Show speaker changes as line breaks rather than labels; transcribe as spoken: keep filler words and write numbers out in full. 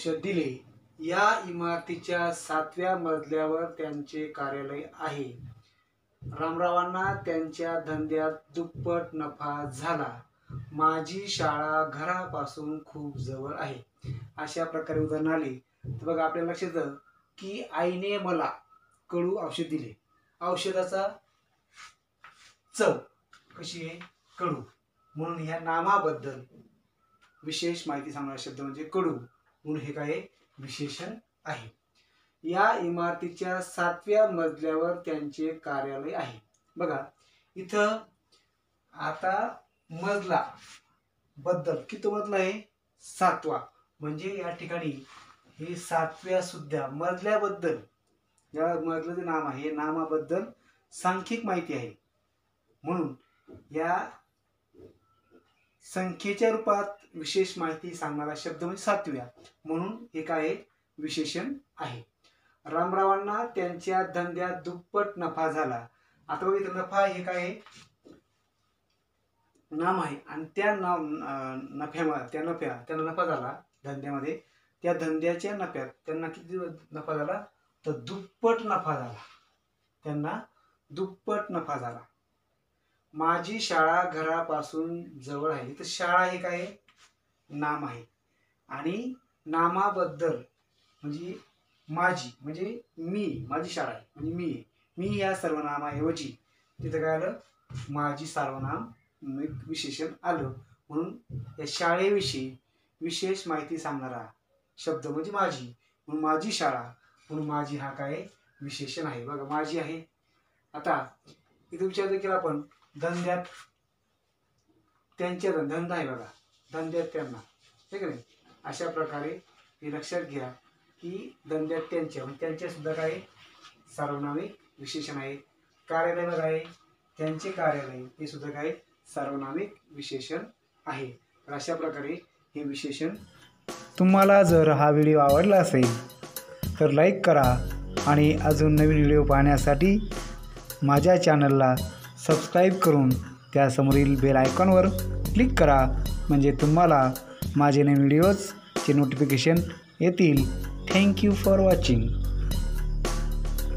औषध दिले। या इमारतीच्या सातव्या मजल्यावर त्यांचे कार्यालय आहे। रामरावांना त्यांच्या धंद्यात दुप्पट नफा झाला। माझी शाळा घरापासून खूप जवळ आहे। अशा प्रकारे उदाहरण आले तर बघा आपल्याला लक्षात येतं की आईने मला कडू औषध दिले। औषधाचा चव कशी आहे? कडू, म्हणून ह्या नामाबद्दल विशेष माहिती सांगणारा शब्द म्हणजे कडू, म्हणून हे काय विशेषण आहे। या इमारतीच्या सातव्या मजल्यावर त्यांचे कार्यालय आहे। बघा इथं आता मजला बद्दल किती मजला आहे? सातवा, म्हणजे या ठिकाणी हे सातव्या सुद्धा मजल्याबद्दल, या मजल्याचे नाम आहे, नामाबद्दल सांख्यिक माहिती आहे, म्हणून या संख्येच्या रूपात विशेष माहिती सांगणारा शब्द म्हणजे सातव्या, म्हणून हे काय विशेषण आहे। रामरावांना त्यांच्या धंद्यात दुप्पट नफा झाला। आता बघा इथं नफा हे काय नाम आहे, आणि त्या नाव नफ्यामध्ये त्या नफ्या त्यांना नफा झाला धंद्यामध्ये, त्या धंद्याच्या नफ्यात त्यांना किती नफा झाला? तर दुप्पट नफा झाला, त्यांना दुप्पट नफा झाला। माझी शाळा घरापासून जवळ आहे। तर शाळा हे काय नाम आहे, आणि नामाबद्दल म्हणजे माझी म्हणजे मी, माझी शाळा आहे म्हणजे मी मी या सर्वनामाऐवजी तिथं काय आलं? माझी सर्वनाम विशेषण आलं, म्हणून या शाळेविषयी विशेष माहिती सांगणारा शब्द म्हणजे माझी, म्हणून माझी शाळा, म्हणून माझी हा काय विशेषण आहे। बघा माझी आहे। आता इथं विचार केला आपण धंद्यात त्यांच्या धंदा आहे, बघा धंद्यात त्यांना, ठीक आहे। अशा प्रकारे हे लक्षात घ्या की धंद्यात त्यांच्या त्यांच्या सुद्धा काय सार्वनामिक विशेषण आहे। कार्यालय बघा आहे, त्यांचे कार्यालय हे सुद्धा काय सार्वनामिक विशेषण आहे। तर अशा प्रकारे हे विशेषण।
तुम्हाला जर हा व्हिडिओ आवडला असेल तर लाईक करा, आणि अजून नवीन व्हिडिओ पाहण्यासाठी माझ्या चॅनलला सबस्क्राईब करून त्यासमोरील बेल आयकॉनवर क्लिक करा, म्हणजे तुम्हाला माझे नवीन व्हिडिओजचे नोटिफिकेशन येतील। Thank you for watching.